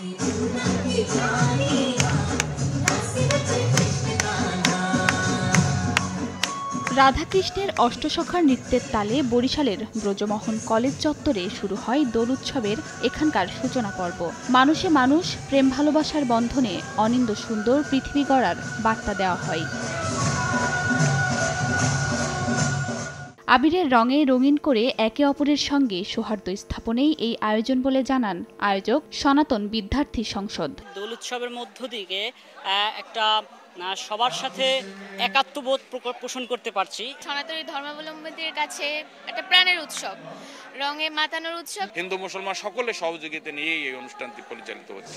রাধাকৃষ্ণের অষ্টসখার নৃত্যের তালে বরিশালের ব্রজমোহন কলেজ চত্বরে শুরু হয় দোল উৎসবের এখানকার সূচনা পর্ব। মানুষে মানুষ প্রেম ভালোবাসার বন্ধনে অনিন্দ সুন্দর পৃথিবী গড়ার বার্তা দেওয়া হয়। আবিরের রঙে রঙিন করে একে অপরের সঙ্গে সৌহার্দ্য স্থাপনেই এই আয়োজন বলে জানান আয়োজক সনাতন বিদ্যার্থী সংসদ। দোল উৎসবের মধ্য থেকে একটা সবার সাথে একাত্মবোধ পোষণ করতে পারছি। সনাতনী ধর্মাবলম্বীদের কাছে একটা প্রাণের উৎসব, রঙে মাতানোর উৎসব। হিন্দু মুসলমান সকলের সহযোগিতা নিয়ে এই অনুষ্ঠানটি পরিচালিত হচ্ছে।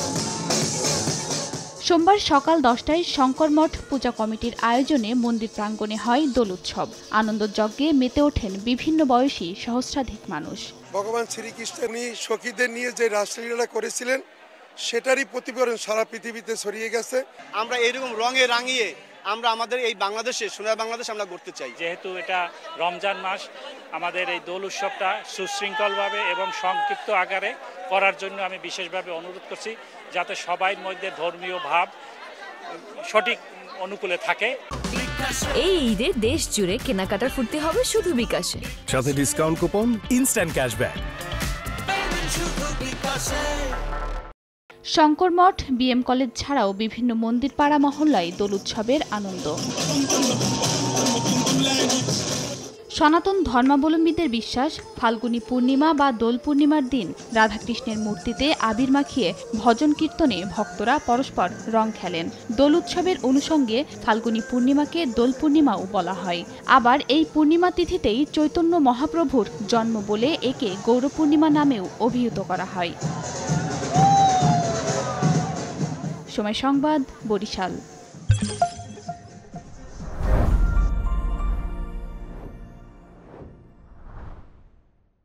সোমবার সকাল 10টায় শঙ্করমঠ পূজা কমিটির আয়োজনে মন্দির প্রাঙ্গণে হয় দোল উৎসব। আনন্দযজ্ঞে মেতে ওঠেন বিভিন্ন বয়সী সহস্রাধিক মানুষ। ভগবান শ্রীকৃষ্ণ সখীদের নিয়ে যে রাসলীলা করেছিলেন সেটারই প্রতিফলন সারা পৃথিবীতে ছড়িয়ে গেছে। আমরা এরকম রঙে রাঙিয়ে আমরা আমাদের এই বাংলাদেশে সোনার বাংলাদেশ আমরা গড়তে চাই। যেহেতু এটা রমজান মাস, আমাদের এই দোল উৎসবটা সুশৃঙ্খলভাবে এবং সংক্ষিপ্ত আকারে করার জন্য আমি বিশেষভাবে অনুরোধ করছি, যাতে সবার মধ্যে ধর্মীয় ভাব সঠিক অনুকূলে থাকে। এই ঈদে দেশ জুড়ে কেনাকাটার ফুর্তি হবে শুধু বিকাশে, সাথে discount coupon, instant cashback. Shankarmath BM college ছাড়াও বিভিন্ন মন্দির পাড়া মহল্লায় দোল উৎসবের আনন্দ। সনাতন ধর্মাবলম্বীদের বিশ্বাস, ফাল্গুনী পূর্ণিমা বা দোল পূর্ণিমার দিন রাধাকৃষ্ণের মূর্তিতে আবির মাখিয়ে ভজন কীর্তনে ভক্তরা পরস্পর রং খেলেন। দোল উৎসবের অনুষঙ্গে ফাল্গুনী পূর্ণিমাকে দোল পূর্ণিমাও বলা হয়। আবার এই পূর্ণিমা তিথিতেই চৈতন্য মহাপ্রভুর জন্ম বলে একে গৌর পূর্ণিমা নামেও অভিহিত করা হয়। সময় সংবাদ, বরিশাল।